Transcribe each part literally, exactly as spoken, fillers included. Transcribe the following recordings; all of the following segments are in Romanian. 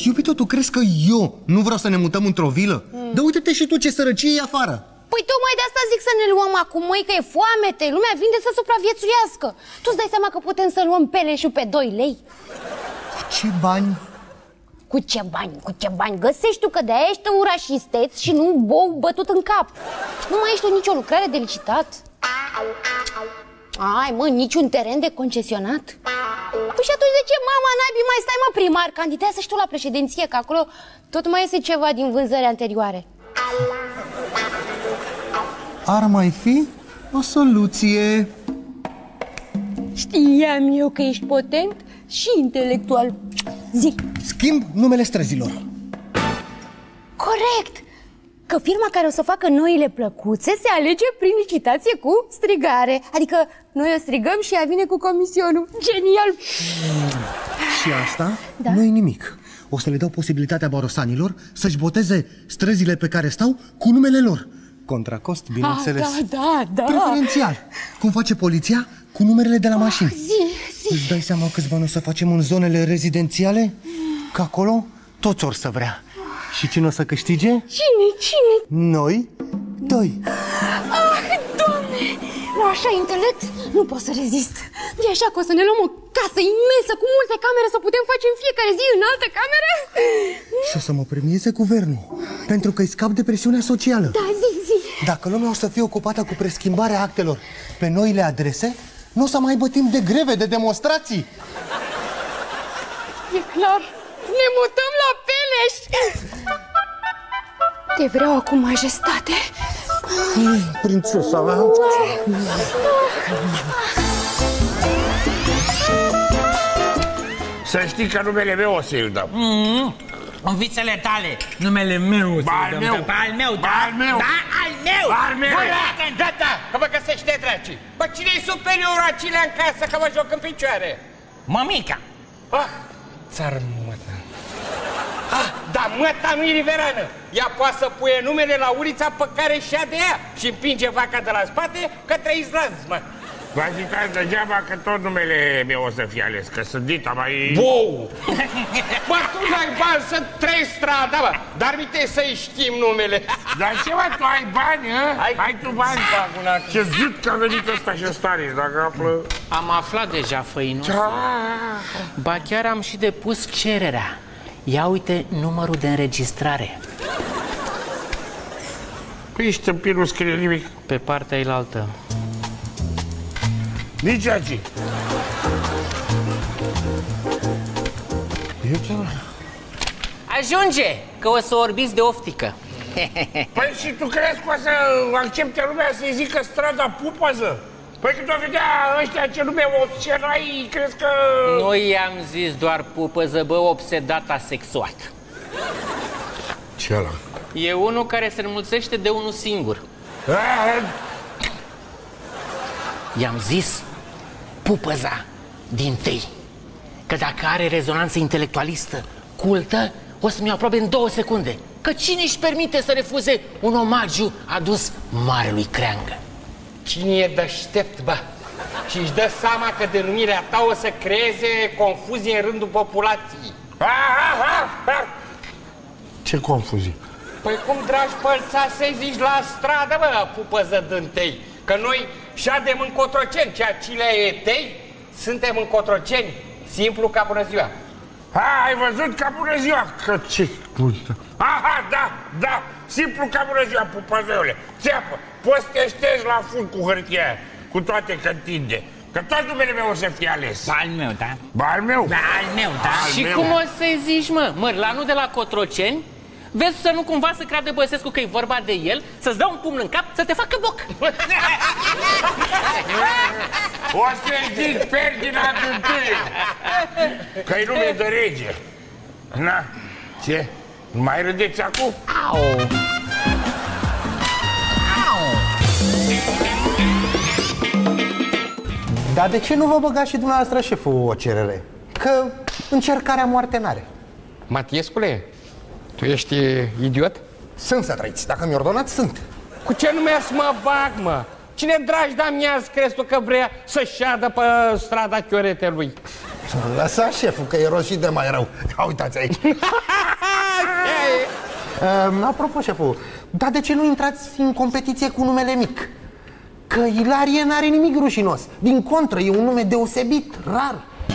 Iubito, tu crezi că eu nu vreau să ne mutăm într-o vilă? Mm. Dar uite-te și tu ce sărăcie e afară. Păi tocmai de asta zic să ne luăm acum, măi, că e foamete. Lumea vinde să supraviețuiască. Tu-ți dai seama că putem să luăm peleșul pe doi lei? Cu ce bani? Cu ce bani? Cu ce bani? Găsești tu că de-aia ești ura și isteț și nu bou bătut în cap. Nu mai ești tu nicio lucrare de licitat. Ai, mă, niciun teren de concesionat. Păi și atunci de ce, mama naibii, mai stai, mă, primar? Candidează și tu la președinție, că acolo tot mai iese ceva din vânzări anterioare. Ar mai fi o soluție. Știam eu că ești potent și intelectual. Zic. Schimb numele străzilor. Corect! Că firma care o să facă noile plăcuțe se alege prin licitație cu strigare. Adică noi o strigăm și ea vine cu comisionul. Genial! Și asta da? Nu e nimic. O să le dau posibilitatea barosanilor să-și boteze străzile pe care stau cu numele lor. Contra cost, bineînțeles. Ah, da, da, da. Preferențial. Cum face poliția cu numerele de la mașini. Ah, zi, zi. Îți dai seama câți bani o să facem în zonele rezidențiale? Că acolo toți or să vrea. Și cine o să câștige? Cine, cine? Noi doi. Ah, Doamne! La așa intelect nu pot să rezist. E așa că o să ne luăm o casă imensă cu multe camere să putem face în fiecare zi în altă cameră? Și o să mă premieze guvernul, pentru că îi scap de presiunea socială. Da, zi, zi. Dacă lumea o să fie ocupată cu preschimbarea actelor pe noile adrese, nu o să mai aibă timp de greve, de demonstrații. E clar, ne mutăm la Peleș. Te vreau acum, majestate. Prințesa mea. Să știi că numele meu o să-i dăm. Mm-hmm. În vițele tale, numele meu o să-i dăm. meu. Al meu, da? Al meu. Da, al meu. Al meu. Da, da, că vă găsește draci. Bă, cine-i superiorul acelea în casă, că mă joc în picioare? Mămica. Ah, țară măta. Ah, da, măta nu-i riverană. Ea poate să puie numele la ulița pe care și-a de ea și împinge vaca de la spate către izlaz, mă. Vă zicați degeaba că tot numele meu o să fie ales, că sunt dita mai... Bou! Bă, tu n-ai bani să treci strada, bă, dar minte să-i știm numele. Dar ce, mă, tu ai bani, hă? Ai, ai tu bani? Ce zid că a venit ăsta și Stanis, dacă află... Am aflat deja, făinuță. Ba chiar am și depus cererea. Ia uite numărul de înregistrare. Păi ești tâmpit, nu scrie nimic. Pe partea ailaltă. Nici aici. Ajunge, că o să orbiți de oftică. Păi și tu crezi că o să accepte lumea să-i zică strada Pupăză? Păi când o vedea ăștia ce nume obserai, crezi că... Nu i-am zis doar Pupăză, bă, obsedata sexuat. Ce ăla? E unul care se înmulțește de unul singur. I-am zis Pupăza din tâi, că dacă are rezonanță intelectualistă, cultă, o să mi-o aprobe în două secunde. Că cine își permite să refuze un omagiu adus marelui creangă? Cine e deștept, bă, și își dă seama că denumirea ta o să creeze confuzie în rândul populației. Ce confuzie? Păi cum, dragi pălțași, să-i zici la stradă, bă, Pupăză dântei? Că noi șadem în Cotroceni, ceea cilea e tei, suntem în Cotroceni, simplu ca bună ziua. Ha, ai văzut ca bună ziua? Că ce... Aha, da, da, simplu ca bună ziua, Pupăzăule. Țeapă, poți să te ștergi la fund cu hârtia aia, cu toate că întinde. Că tot numele meu o să fie ales. Al meu, da? Ba, al meu? Da, al meu, da. Al Și meu. cum o să-i zici, mă? Mărlanul de la Cotroceni? Vezi să nu cumva să creadă Băsescu că e vorba de el, să-ți dau un pumn în cap, să te facă boc. O să-i zic Ferdinand întâi, că-i nume de rege. Na, ce? Nu mai râdeți acum? Au! Au! Dar de ce nu vă băgați și dumneavoastră, șeful, o cerere? Că încercarea moarte n-are. Matiescule, tu ești idiot? Sunt, să trăiți. Dacă mi-o ordonați, sunt. Cu ce nume să mă bag, mă? Cine dragi de-amiaz crezi tu că vrea să șadă pe strada Chioretelui? Lăsa, șeful, că e rost și de mai rău. Ia uitați aici. Uh, apropo, șeful, dar de ce nu intrați în competiție cu numele mic? Că Ilarie n-are nimic rușinos. Din contră, e un nume deosebit, rar.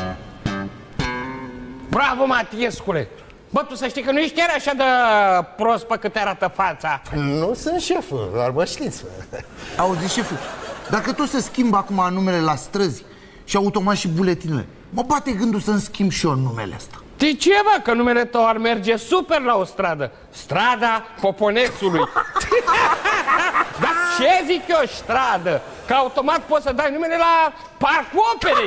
Bravo, Matiescule! Bă, tu să știi că nu ești chiar așa de prost pe cât arată fața. Nu sunt șeful, doar mă știți. Auzi, șeful, dacă tot se schimbă acum numele la străzi și automat și buletinele, mă bate gândul să-mi schimb și eu numele ăsta. De ce, bă? Că numele tău ar merge super la o stradă. Strada Poponețului. Dar ce zic eu, stradă? Că automat poți să dai numele la Parcul Operei.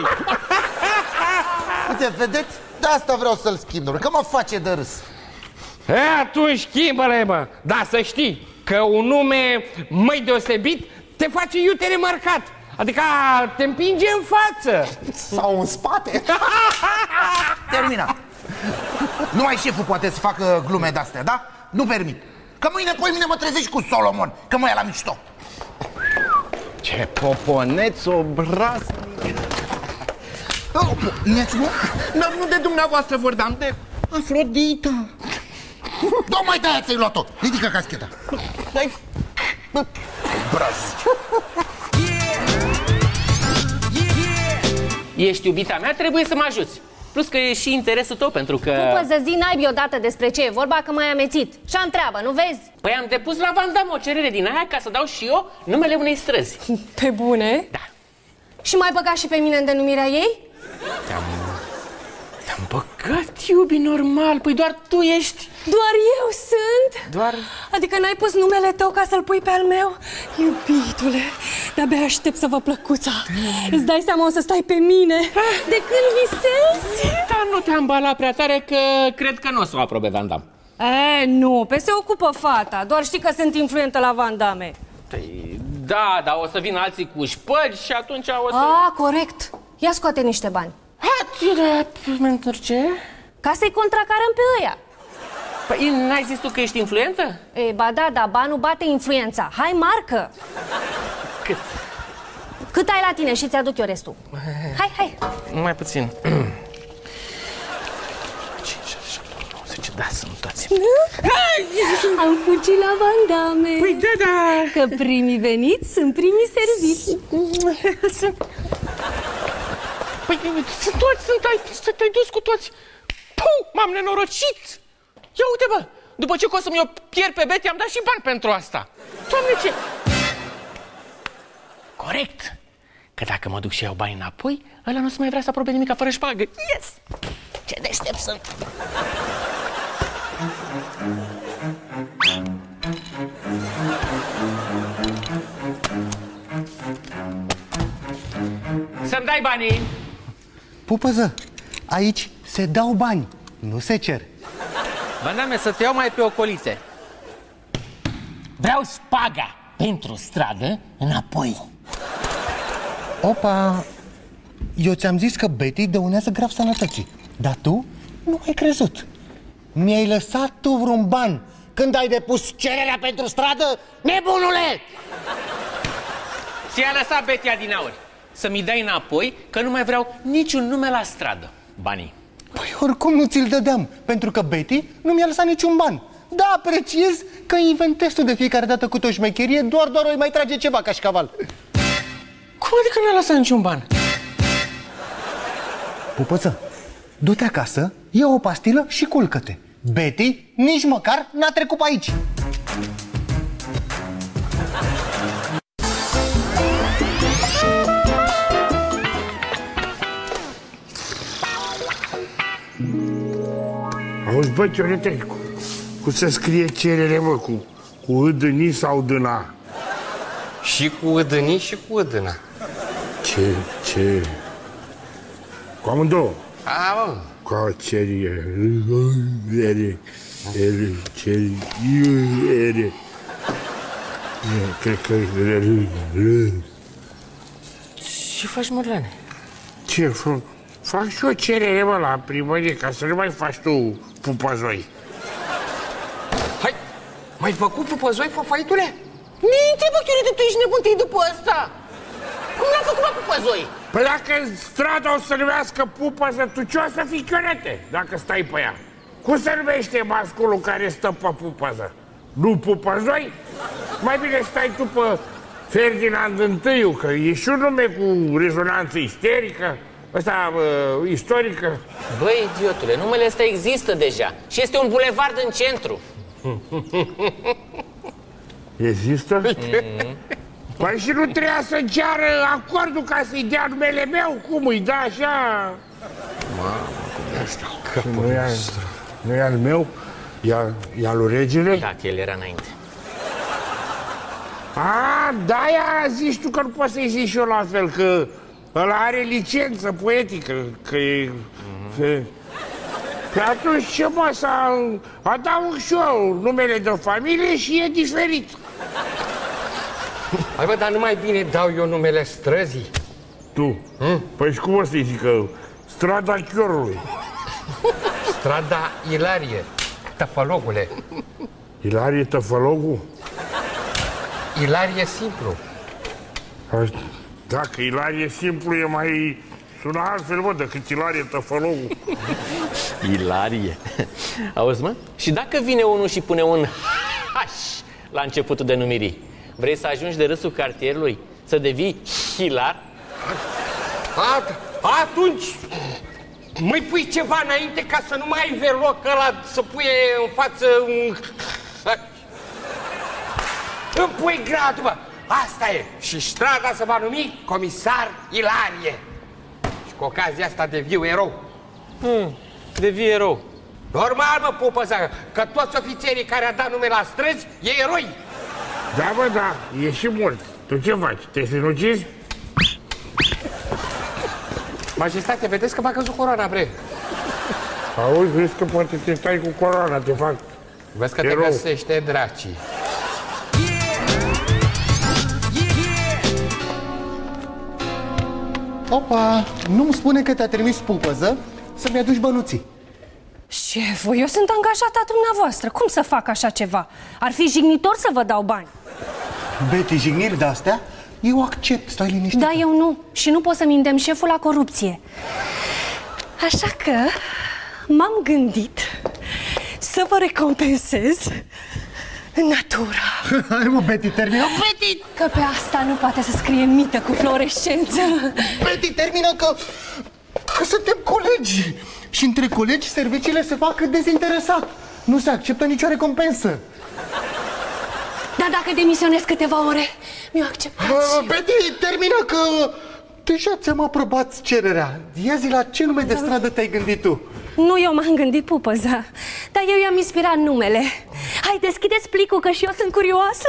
Uite, vedeți? De asta vreau să-l schimb, domnule, că mă face de râs. E, atunci schimbă-le, mă. Dar să știi că un nume mai deosebit te face iute remarcat. Adică te împinge în față. Sau în spate. Terminat. Numai șeful poate să facă glume de-astea, da? Nu permit. Că mâine, poi mine mă trezești cu Solomon, că mă ia la mișto. Ce poponeț obraz. Neți, nu? Nu de dumneavoastră vorbeam, de Afrodita. Dă mai de-aia ți-ai luat-o. Ridică cascheta. Braz. Ești iubita mea, trebuie să mă ajuți. Plus că e și interesul tău, pentru că... Nu poți să zi naibii odată despre ce e vorba, că m-ai amețit. Și-am treabă, nu vezi? Păi am depus la Van Damme o cerere din aia ca să dau și eu numele unei străzi. Pe bune? Da. Și m-ai băgat și pe mine în denumirea ei? Te-am... Te-am băgat, iubi, normal. Păi doar tu ești. Doar eu sunt? Doar... Adică n-ai pus numele tău ca să-l pui pe al meu? Iubitule, de-abia aștept să vă plăcuța. Îți dai seama, o să stai pe mine de când visezi? Dar nu te-am balat prea tare, că cred că nu o să o aprobe Van Damme. E, nu, pe se ocupă fata. Doar știi că sunt influentă la Van Damme. Păi, da, dar o să vină alții cu șpăgi și atunci o să... A, corect. Ia scoate niște bani. Pentru ce? Ca să-i contracarăm pe ăia. Păi n-ai zis tu că ești influentă? Ei, ba da, da, banul bate influența. Hai, marcă! Cât? Cât ai la tine și ți-aduc eu restul. Hai, hai! Mai puțin. cinci, șase, șapte, opt, nouăsprezece, da, sunt toți. Am fugit la Van Damme. Păi da, da. Că primii veniți sunt primii serviți. Păi sunt toți, sunt ai, te-ai dus cu toți. Puh, m-am nenorocit. Ia uite, bă, după ce că o să-mi o pierd pe Betty, am dat și bani pentru asta. Doamne, ce... Corect. Că dacă mă duc și iau bani înapoi, ăla nu o să mai vrea să aprobe nimica fără șpagă. Yes! Ce deștept sunt. Să-mi dai banii. Pupăză, aici se dau bani, nu se cer. Van Damme, să te iau mai pe ocolite. Vreau șpaga pentru stradă înapoi. Opa, eu ți-am zis că Betty dăunează grav sănătății, dar tu nu ai crezut. Mi-ai lăsat tu vreun ban când ai depus cererea pentru stradă, nebunule! Ți-a lăsat Betty adinauri să-mi dai înapoi, că nu mai vreau niciun nume la stradă. Banii. Păi oricum nu ți-l dădeam, pentru că Betty nu mi-a lăsat niciun ban. Da, apreciez că inventezi tu de fiecare dată cu o șmecherie, doar doar o mai trage ceva ca șcaval. Cum adică nu a lăsat niciun ban? Pupăță, du-te acasă, ia o pastilă și culcă-te. Betty nici măcar n-a trecut pe aici. Auzi, bă, Chiorete, cu, cu să scrie cerere, mă, cu, cu âdâni sau dâna? Și cu âdâni și cu âdâna. Ce, ce? Cu amândouă? A, mă. Ca cerie, ere, ere, cerie, ere. Cred că... Ce faci, Mărlane? Ce fac? Fac și o cerere, mă, la primărie, ca să nu mai faci tu pupăzoi. Hai, mai făcut pupăzoi, făfăitule? Minte, bă, Chiorete, tu ești nebun, te-i după ăsta. Cum l-a făcut, bă, pupăzoi? Păi dacă strada o să numească pupăză, tu ce o să fii, Chiorete, dacă stai pe ea? Cum se numește masculul care stă pe pupăză? Nu pupăzoi? Mai bine stai tu pe Ferdinand întâi, că e și un nume cu rezonanță isterică, ăsta, uh, istorică. Băi, idiotule, numele ăsta există deja și este un bulevard în centru. Există? Mm-hmm. Păi și nu trebuia să ceară acordul ca să-i dea numele meu? Cum îi da așa? Mamă, cum e asta? Nu e, nu e al meu? E al lui regele? Da, că el era înainte. A, de-aia zici tu că nu poți să-i zici și eu la fel, că ăla are licență poetică, că e... Mm-hmm. Că... Pe atunci ce mă, să adaug și eu numele de familie și e diferit. Hai bă, dar nu mai bine dau eu numele străzii? Tu? Hmm? Păi și cum o să-i zică? Strada Chiorului. Strada Ilarie, Tăfălogule. Ilarie Tăfălogul? Ilarie simplu. Dacă Ilarie simplu e mai... sună altfel, mă, decât Ilarie Tăfălogul. Ilarie. Auzi, mă? Și dacă vine unul și pune un H la începutul denumirii, vrei să ajungi de râsul cartierului? Să devii hilar? A, atunci mai pui ceva înainte ca să nu mai ai veloc ăla să pui în față un... Îmi pui gradul, bă! Asta e! Și strada se va numi Comisar Ilarie. Și cu ocazia asta deviu erou. Hmm, devii erou. Normal, mă, pupăza, că toți ofițerii care au dat nume la străzi e eroi. Da, bă, da, e și mult. Tu ce faci? Te sinucizi? Majestate, vedeți că m-a căzut coroana, bre. Auzi, vezi că poate te stai cu coroana, te fac Vezi că erou. te găsește dracii. Opa, nu-mi spune că te-a trimis pupăză să-mi aduci bănuții. Șeful, eu sunt angajata dumneavoastră. Cum să fac așa ceva? Ar fi jignitor să vă dau bani. Betty, jigniri de-astea, eu accept, stai liniștit. Da, eu nu. Și nu pot să-mi îndemn șeful la corupție. Așa că m-am gândit să vă recompensez în natură. Hai mă, Betty, termină. Betty! Că pe asta nu poate să scrie mită cu fluorescență. Betty, termină că... că suntem colegi. Și între colegi serviciile se fac dezinteresat. Nu se acceptă nicio recompensă. Dar dacă demisionez câteva ore, mi-o acceptați. Uh, Betty, termină că... deja ți-am aprobat cererea. Ia zi la ce nume de stradă te-ai gândit tu? Nu eu m-am gândit, pupăza, dar eu i-am inspirat numele. Hai, deschideți plicul, că și eu sunt curioasă.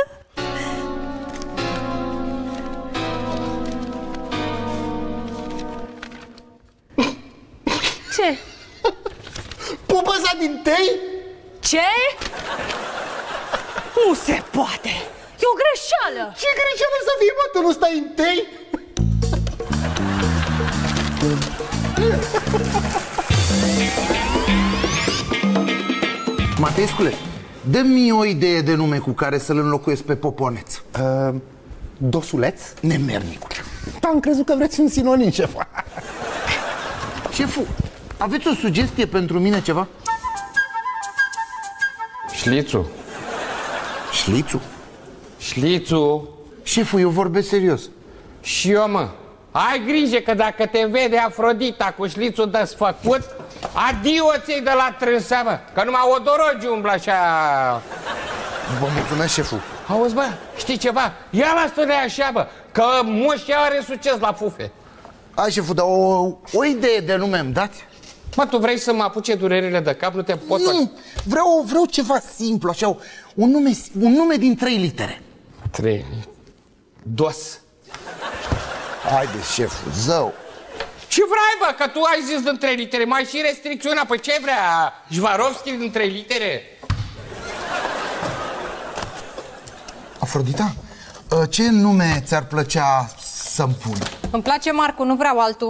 Ce? Pupăza din Tei? Ce? Nu se poate! E o greșeală! Ce greșeală să fie, mă? Tu nu stai în Tei? Mateescule, dă-mi o idee de nume cu care să-l înlocuiesc pe Poponeț. Uh, dosuleț? Nemernicule. Da, am crezut că vreți un sinonim, șef. Șeful, aveți o sugestie pentru mine ceva? Șlițu. Șlițu? Șlițu. Șeful, eu vorbesc serios. Și eu, mă. Ai grijă că dacă te vede Afrodita cu șlițul desfăcut, adio ți-ai de la trânsa, mă. Că numai odorogi umblă așa. Vă mulțumesc, șeful. Auzi, bă, știi ceva? Ia la stăne așa, bă, că moșia are succes la fufe. Hai, șeful, dar o, o idee de nume îmi dați? Mă, tu vrei să mă apuce durerile de cap? Nu te pot... Nu, vreau, vreau ceva simplu, așa, un nume, un nume din trei litere. Trei. Dos. Haideți, șeful, zău. Ce vrei, bă, că tu ai zis din trei litere, mai și restricțiunea, păi ce vrea? Jvarovski din trei litere? Afrodita, ce nume ți-ar plăcea să-mi pun? Îmi place Marcu, nu vreau altul.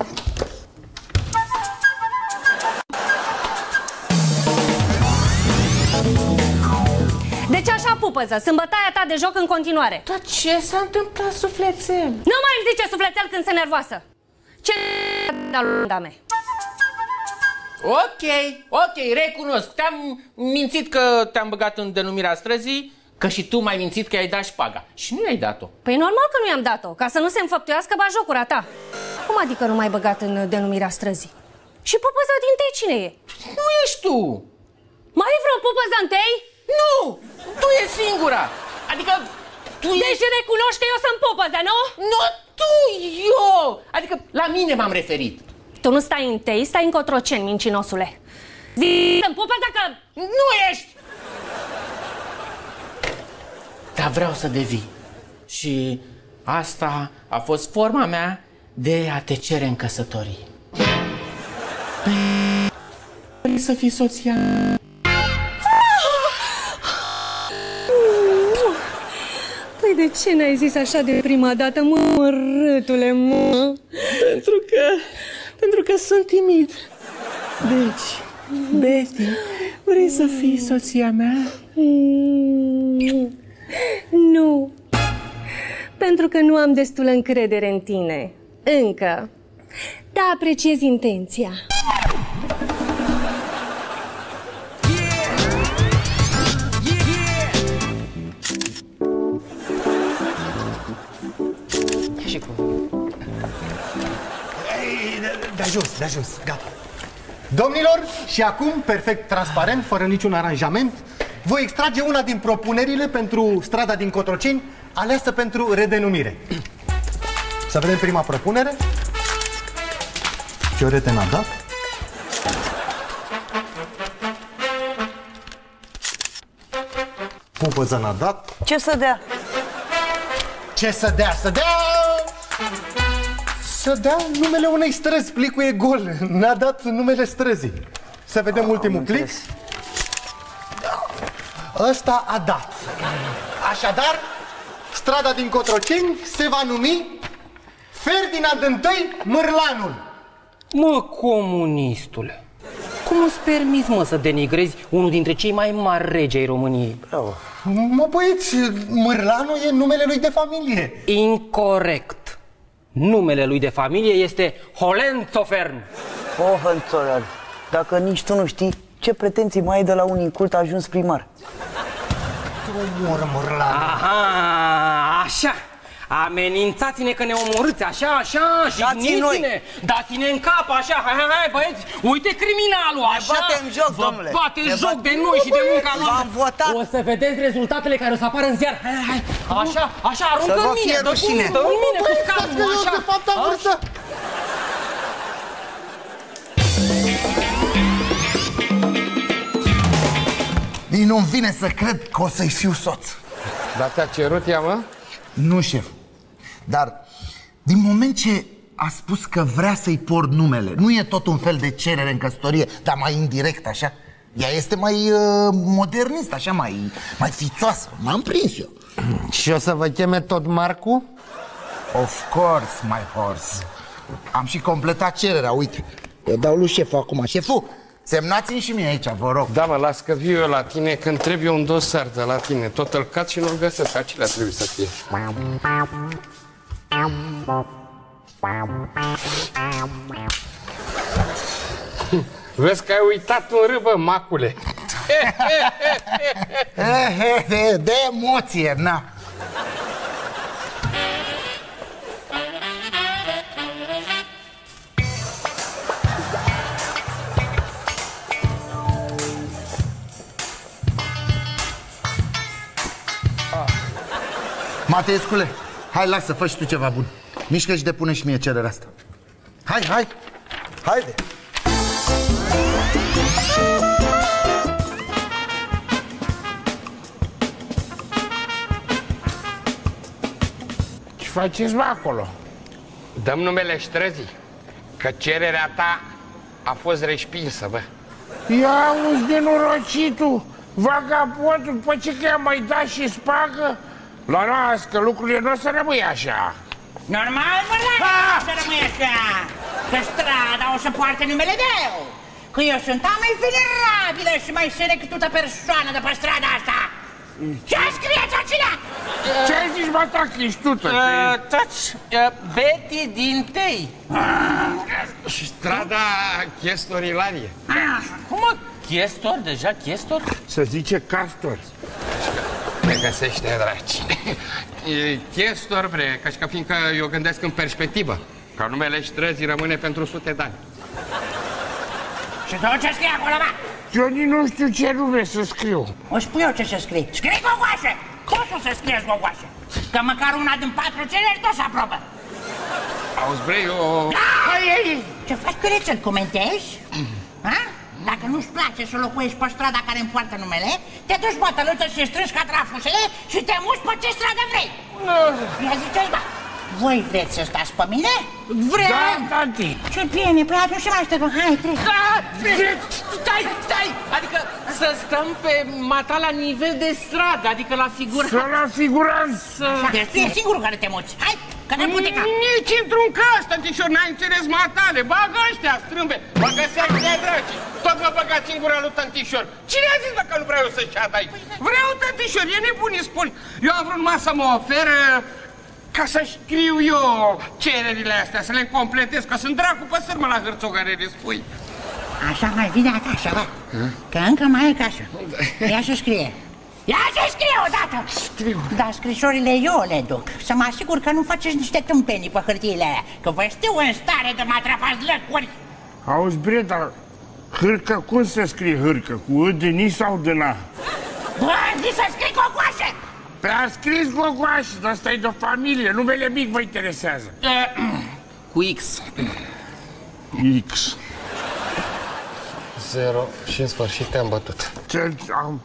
Deci așa, pupăză, sunt bătaia ta de joc în continuare. Dar ce s-a întâmplat, suflețel? Nu mai îmi zice sufletel când sunt nervoasă. Ce da lui dame? Ok, ok, recunosc. Te-am mințit că te-am băgat în denumirea străzii, că și tu m-ai mințit că i-ai dat șpaga. Și nu i-ai dat-o. Păi normal că nu i-am dat-o, ca să nu se înfăptuiască bajocura ta. Cum adică nu m-ai băgat în denumirea străzii? Și pupăza din tei cine e? Nu ești tu. Mai e vreo pupăza în tei? Nu, tu e singura. Adică tu deci ești... recunoști că eu sunt pupăza, nu? Nu, tu, eu. Adică la mine m-am referit. Tu nu stai în tei, stai în Cotroceni, mincinosule. Zi, sunt pupăza că nu ești. Dar vreau să devii. Și asta a fost forma mea de a te cere în căsătorie. Vrei să fii soția? Păi de ce n-ai zis așa de prima dată, mă, mărâtule, mă? Pentru că... pentru că sunt timid. Deci, Betty, vrei să fii soția mea? Nu. Pentru că nu am destulă încredere în tine. Încă. Dar apreciez intenția. Și cum? De jos, de jos, gata. Domnilor, și acum, perfect transparent, fără niciun aranjament, voi extrage una din propunerile pentru strada din Cotroceni, aleasă pentru redenumire. Să vedem prima propunere. Fiorete n-a dat. Pupăza n-a dat. Ce să dea? Ce să dea? Să dea... Să dea numele unei străzi. Plicul e gol. N-a dat numele străzii. Să vedem ultimul plic. Ăsta a dat. Așadar, strada din Cotroceni se va numi Ferdinand I Mârlanul. Mă, comunistule, cum îți permiți, mă, să denigrezi unul dintre cei mai mari regi ai României? Bravo. Mă, băieți, Mârlanul e numele lui de familie. Incorect. Numele lui de familie este Hohenzollern. Hohenzollern. Dacă nici tu nu știi, ce pretenții mai ai de la un incult ajuns primar? Omoră Mârlanul. Aha, așa. Amenințați-ne că ne omorâți, așa, așa, jigniți-ne, dați-ne în cap, așa, hai, hai, hai, băieți, uite criminalul, așa. Ne batem joc, vă domnule. bate ne joc bat... de noi și de munca noastră. V-am votat. O să vedeți rezultatele care o să apară în ziar. Hai, hai, așa, așa, aruncă în mine, dă cu mine, în mine, cu scarul, așa. De fapt am vrut să... Nici nu-mi vine să cred că o să-i fiu soț. Dar te-a cerut ea, mă? Nu, șef. Dar din moment ce a spus că vrea să-i port numele, nu e tot un fel de cerere în căsătorie, dar mai indirect, așa? Ea este mai uh, modernist, așa, mai, mai fițoasă. M-am prins eu. Și o să vă cheme tot Marcu? Of course, my horse. Am și completat cererea, uite. Eu dau lui șeful acum. Șeful, semnați-mi și mie aici, vă rog. Da, mă, las că viu eu la tine când trebuie un dosar de la tine. Tot îl cat și nu-l găsesc. Acelea trebuie să fie. Vezi că ai uitat un râbă, macule. De emoție, na. Mateescule, hai, lasă, fă și tu ceva bun. Mișcă și depune și mie cererea asta. Hai, hai, haide. Ce faceți, mă, acolo? Dăm numele străzii, că cererea ta a fost respinsă, bă. Ia auzi, nenorocitul, vagabondul, după ce că i-a mai dat și spagă, la nas, că lucrurile nu o să rămâie așa. Normal, mă, ah! Să rămâi așa. Că strada o să poarte numele meu. Că eu sunt a mai venerabilă și mai selectută persoană de pe strada asta. Ce scrieți acela? Ce ai zis, mă, tac, ești tu, tăi? Taci, Betty din Tei. Și strada Chestor Ilarie. Cum mă? Chestor? Deja Chestor? Să zice Castor. Me găsește, dragi. E Chestor, bre, ca și ca fiindcă eu gândesc în perspectivă. Ca numele străzii rămâne pentru sute de ani. Și tu ce scrie acolo, mă? Eu nici nu știu ce nume să scriu. O spun eu ce să scrii. Scrii Gogoașe! Cum tu să scrieți Gogoașe? Că măcar una din patru cereri tot se aprobă. Auzi, bre, eu... Hai, hai! Ce faci, Căreț, îl comentezi? Ha? Dacă nu-ți place să locuiești pe strada care îmi poartă numele, te duci bătăluță și strângi ca trafusele și te muți pe ce stradă vrei. Nu. Ia ziceți, bă, voi vreți să stați pe mine? Vrem! Da, tanti! Ce bine, păi atunci ce mai stăm? Hai, treci! Da! Stai, stai! Adică să stăm pe mata la nivel de stradă, adică la figuranță. Să la figuranță! Deci tu e singurul care te muți. Hai, că ne puteca! Nici într-un caz, tăntișor, n-ai înțeles matale. Bagă ăștia, strâmbe, bagă seactea, dragi. Tot mă băgați în gura lui tăntișor. Cine a zis, bă, că nu vreau să ceată aici? Vreau, tăntișor, e nebun, îi spun. Eu am vrut numai să mă ofer ca să scriu eu cererile astea, să le completez, că sunt dracu păsări, mă, la hârțogărele, spui. Așa mai vine acasă, bă, că încă mai e acasă. Ia să scrie. Ia să scrie odată! Scriu. Dar scrisorile eu le duc. Să mă asigur că nu faceți niște tâmpenii pe hârtiile alea, că vă știu în stare de mă atrapați lăcuri. Auzi, bre, dar hârcă, cum se scrie hârcă? Cu î de ni sau de na? Bă, zi să scrii Gogoașe! Pe a scris Gogoașe, dar ăsta e de familie, numele mic vă interesează. Cu X. X. Zero și în sfârșit te-am bătut. Ce am...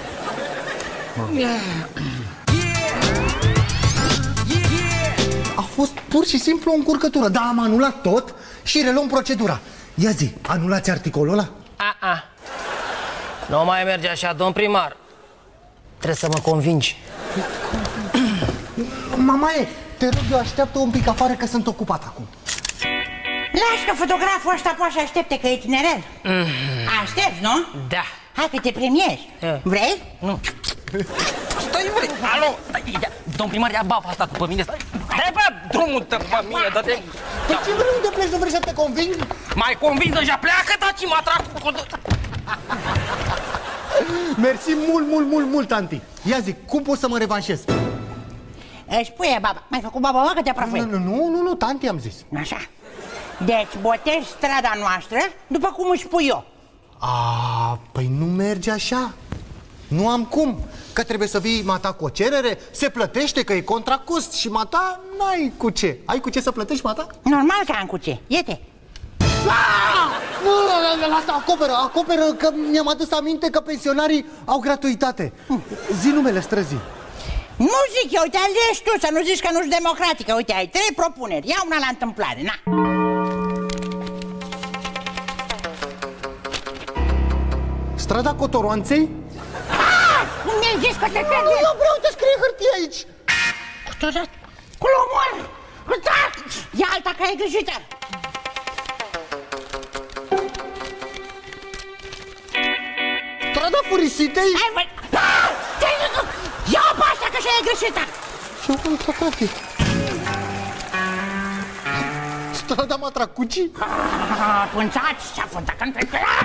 A fost pur și simplu o încurcătură, dar am anulat tot și reluăm procedura. Ia zi, anulați articolul ăla? A-a. Nu mai merge așa, domn primar. Trebuie să mă convingi. Mamaie, te rog, eu așteaptă un pic afară că sunt ocupat acum. Lași că fotograful ăsta poate să aștepte că e tinerel. Mm. Aștepți, nu? Da. Hai că te premiezi. E. Vrei? Nu. Stai, vrei? Alo! Domn primar, ia bapa asta cu pe mine. Hai, bă, drumul tău pe mine, dă-te... Păi ce vrei, unde pleci, nu vrei să te conving? Mai convins deja, pleacă, taci, mă atrag cu... Mersi mult, mult, mult, mult, tanti. Ia zi, cum pot să mă revanșez? Își puie baba. Mai făcut baba, mă, că te aprafui. Nu, nu, nu, nu, tanti am zis. Așa. Deci botezi strada noastră după cum își spui eu. A, păi nu merge așa. Nu am cum. Că trebuie să vii mata cu o cerere, se plătește că e contra cost și mata n-ai cu ce. Ai cu ce să plătești mata? Normal că am cu ce. Iete. Nu, asta acoperă, acoperă că mi-am adus aminte că pensionarii au gratuitate. Zi numele străzii. Nu zic eu, uite, alegi tu, să nu zici că nu-s democratică. Uite, ai trei propuneri, ia una la întâmplare, na. Strada Cotoroanței? Cum mi-ai zis că te pierde? Eu vreau să scrie hârtie aici. Cotoroanței? Cu-l omor! Ia alta că e greșită. Strada Furisitei? Hai, bă! Ia-o pe asta că și-a e greșită. Ce-o fotografie? Strada Matracucii? Punțați, s-a fundat între...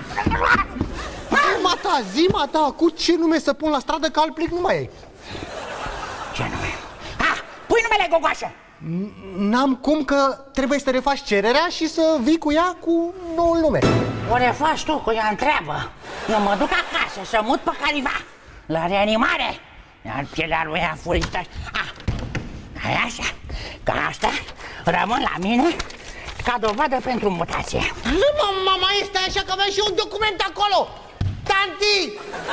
Mata, zi, mata, cu ce nume să pun la stradă, că alt plic nu mai ai. Ce nume? Ah, pui numele Gogoașă. N-am cum, că trebuie să refaci cererea și să vii cu ea cu noul nume. O refaci tu, cu ea întreabă. Eu mă duc acasă să mut pe careva la reanimare. Iar pielea lui a furită. Ah, hai așa, că asta rămân la mine ca dovadă pentru mutație. Nu, mama, este așa că aveam și un document acolo. Tanti!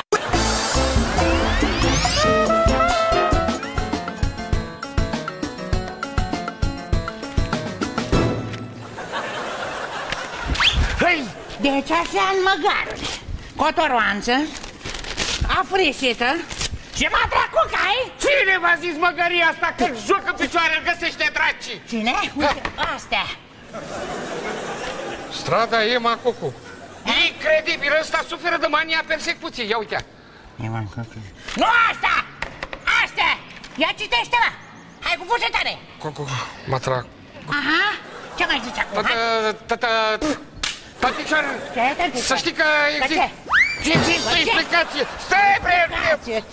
Hei! Deci așa în măgaruri. Cotoroanță, afrisită și matracucai. Cine v-a zis măgăria asta că joc în picioare, îl găsește dracii? Cine? Uite, astea. Strada Ema Cocu. Incredibil, ăsta suferă de mania persecuției, ia uite. Nu asta! Asta! Ia citește, mă! Hai cu voce tare! Cu, mă trag. Aha! Ce mai zici acum? Tata... Tatișoară! Să știi că există... Există explicație! Stai, prietene!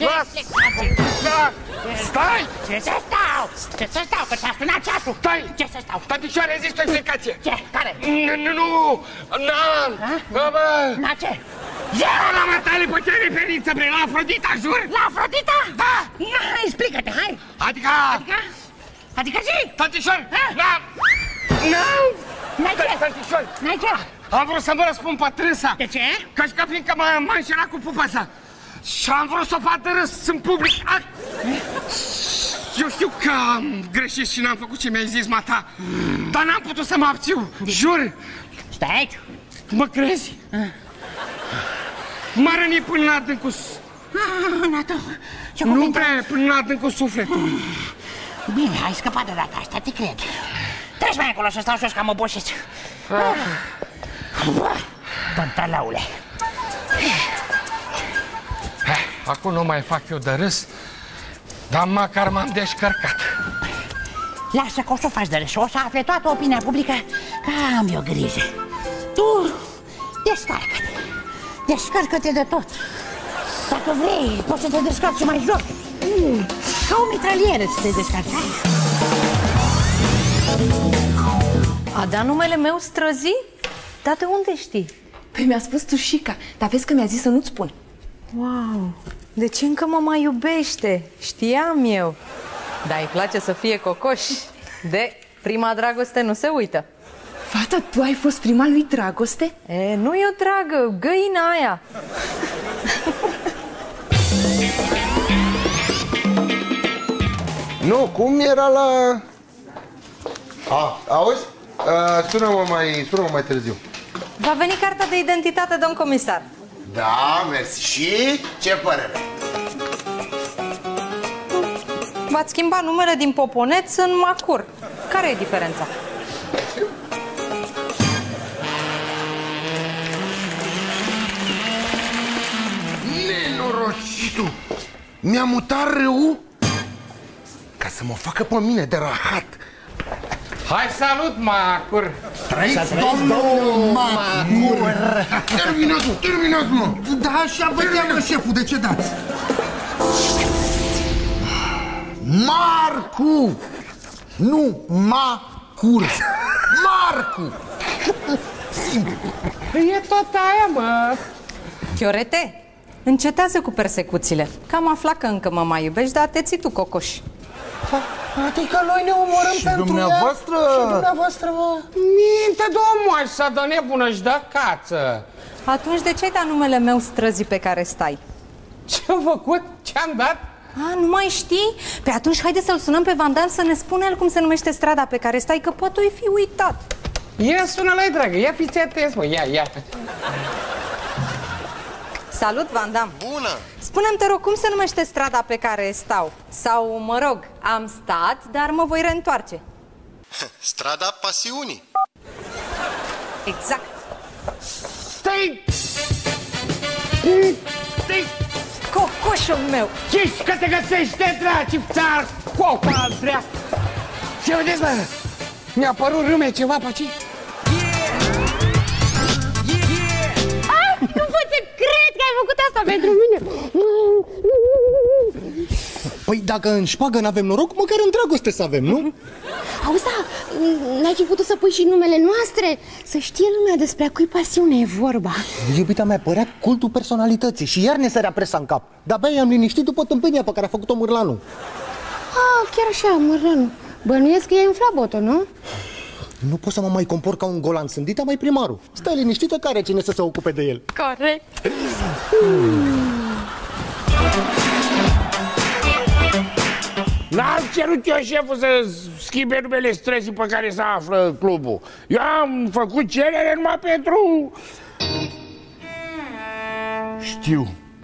Stai! Ce să stau? Ce să stau? Că ți-a sunat ceasul! Stai! Ce să stau? Tatișoară, există o explicație! Ce? Care? Nu, nu! N-am! Na ce? La matale pe ce referință, bre? La Afrodita, jur! La Afrodita? Da! Ia, explică-te, hai! Adică... Adică? Adică zi! Tatișoară! N-am! N-am! N-ai ce? Tatișoară! N-ai ce? Am vrut să mă răspund pe trânsa. De ce? Căci că fiindcă m-a înșelat cu pupa sa. Și am vrut să o fac de râs în public. A... Eu știu că am greșit și n-am făcut ce mi-ai zis, mata. Dar n-am putut să mă abțiu, jur. Stai aici. Mă crezi? M-a rănit până la adâncul... Nu prea, până la adâncul sufletului. Bine, ai scăpat de data asta, te cred. Treci mai acolo să stau jos că am obosit. Pantalaule. Acum nu mai fac eu de râs, dar măcar m-am descărcat. Lasă că o să o faci de râs, o să afle toată opinia publică că am eu grijă. Tu descarcă-te, descarcă-te de tot. Dacă vrei, poți să te descarci mai jos. Ca o mitralieră să te descarci. A dat numele meu Străzi? Dar de unde știi? Păi mi-a spus Tușica, dar vezi că mi-a zis să nu-ți spun. Wow, deci încă mă mai iubește, știam eu. Dar îi place să fie cocoș. De prima dragoste nu se uită. Fata, tu ai fost prima lui Dragoste? E, nu e o dragă, găina aia. Nu, cum era la... A, auzi? Uh, sună-mă mai, sună-mă mai târziu. Va veni cartea de identitate, domn comisar. Da, mersi. Și ce părere? V-ați schimbat numele din Poponeț în Macur. Care e diferența? Nenorocitul! Mi-a mutat râul ca să mă facă pe mine de rahat. Hai, salut, Macur! Trăiți, domnul Macur! Terminați-mă, terminați-mă! Da, așa vedea, mă, șeful, de ce dați? Marcu! Nu, Macur! Marcu! Simplu. E tot aia, mă! Chiorete, încetează cu persecuțiile. Că am aflat că încă mă mai iubești, dar te ții tu, cocoș. Adică noi ne omorăm Și pentru dumneavoastră? ea? Și dumneavoastră, mă? Minte, domnul, să dă nebună și dă cață. Atunci de ce-ai dat numele meu Străzi pe care stai? Ce-am făcut? Ce-am dat? A, nu mai știi? Pe atunci haide să-l sunăm pe Van Damme să ne spună el cum se numește strada pe care stai, că poate o fi uitat. Ia, sună-l-ai, dragă, ia fiți atenți, mă, ia, ia. Salut, Van Damme. Bună! Spune-mi, te rog, cum se numește strada pe care stau? Sau, mă rog, am stat, dar mă voi reîntoarce. Strada Pasiunii. Exact. Stai! Stai! Cocoșul meu! Ești că te găsești de draci, țar, copa al dreap! Ce vedeți, bă? Mi-a părut râme ceva pe aici? Nu pot să cred că ai făcut asta pentru mine! Păi dacă în șpagă n-avem noroc, măcar în dragoste să avem, nu? Auzi, da, n-ai fi putut să pui și numele noastre? Să știe lumea despre a cui pasiune e vorba. Iubita mea, părea cultul personalității și iar ne sărea presa în cap. De-abia i-am liniștit după tâmpenia pe care a făcut-o Mârlanu. Ah, chiar așa, Mărlanu. Bănuiesc că e în flabotă, nu? Nu pot să mă mai compor ca un golan sândit, mai primarul. Stai liniștită, care cine să se ocupe de el. Corect. N-am cerut eu, șeful, să schimbe numele Străzii pe care se află clubul. Eu am făcut cerere numai pentru... Știu.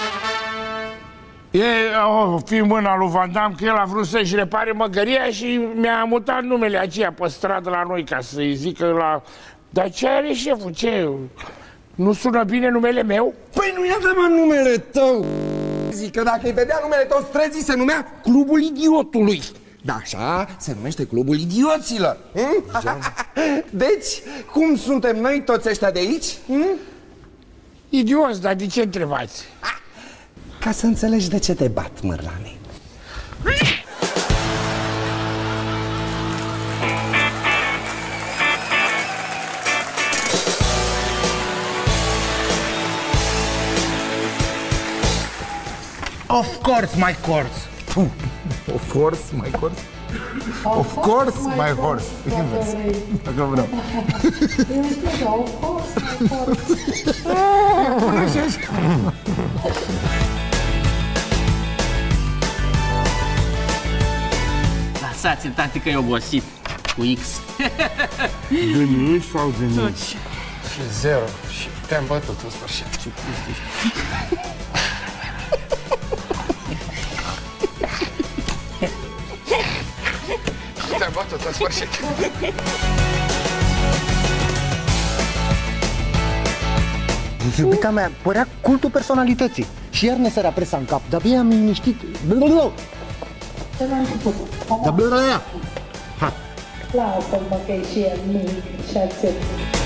E o fi mâna lui Van Damme, că el a vrut să-și repare măgăria și mi-a mutat numele aceea pe stradă la noi, ca să-i zică la... Dar ce are, șeful, ce? Nu sună bine numele meu? Păi nu i-a dat, mă, numele tău! zic că dacă îi vedea numele toți străzii, se numea Clubul Idiotului. Da, așa se numește Clubul Idioților. Deci, cum suntem noi toți ăștia de aici? Idioți, dar de ce întrebați? Ca să înțelegi de ce te bat, Mărlane. Of course, my course. Of course, my course. Of course, my horse. Invers. Dacă vreau. Of course, my horse. Lăsați-l, tati, că e obosit. Cu X. De nu sau de nu? Și zero. Și te-am bătut în sfârșit. Ce pustii. Te-am bătut în sfârșit. Iubita mea, părea cultul personalității. Și iar ne sărea presa în cap, dar bine am liniștit. Blablabla. Da, blablabla. Ha. Lasă-mă că e și el mic și atât.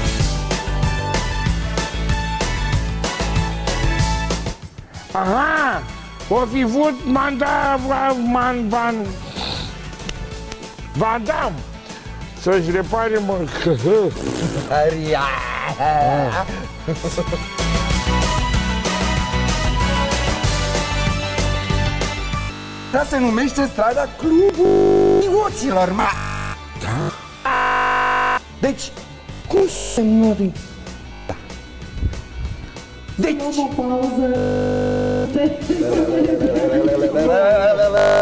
Aha! O fi vrut manda... Man... Man... Van Damme să-și repare, mă... Aria! Asta se numește strada Clubul Idioților, mă! Deci, cum se numește? Da. Deci... O pauză.